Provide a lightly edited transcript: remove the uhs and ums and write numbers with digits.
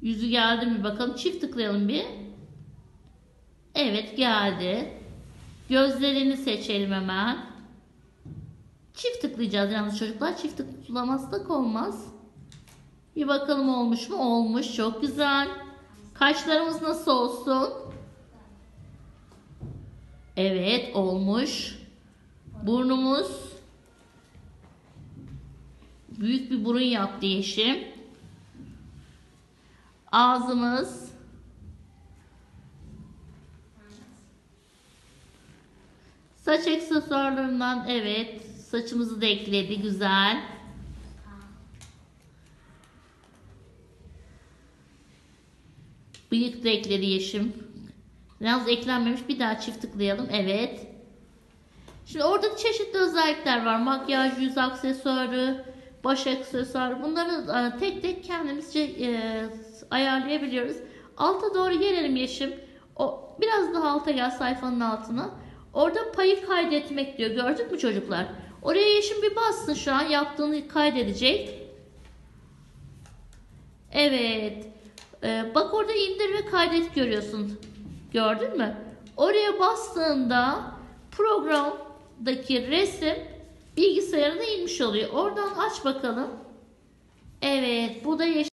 Yüzü geldi mi bakalım. Çift tıklayalım bir. Evet, geldi. Gözlerini seçelim hemen. Çift tıklayacağız yalnız çocuklar. Çift tıklamazsak olmaz. Bir bakalım olmuş mu? Olmuş. Çok güzel. Kaşlarımız nasıl olsun? Evet, olmuş. Burnumuz. Büyük bir burun yaptı Yeşim. Ağzımız. Saç aksesuarlarından evet. Saçımızı da ekledi. Güzel. Bıyık da ekledi Yeşim. Yalnız eklenmemiş. Bir daha çift tıklayalım. Evet. Şimdi orada çeşitli özellikler var. Makyaj, yüz aksesuarı, baş aksesuarı. Bunları tek tek kendimizce ayarlayabiliyoruz. Alta doğru gelelim Yeşim. Biraz daha alta gel, sayfanın altına. Orada payı kaydetmek diyor. Gördük mü çocuklar? Oraya Yeşim bir bassın, şu an yaptığını kaydedecek. Evet. Bak orada indir ve kaydet görüyorsun. Gördün mü? Oraya bastığında programdaki resim bilgisayarına inmiş oluyor. Oradan aç bakalım. Evet, bu da Yeşim.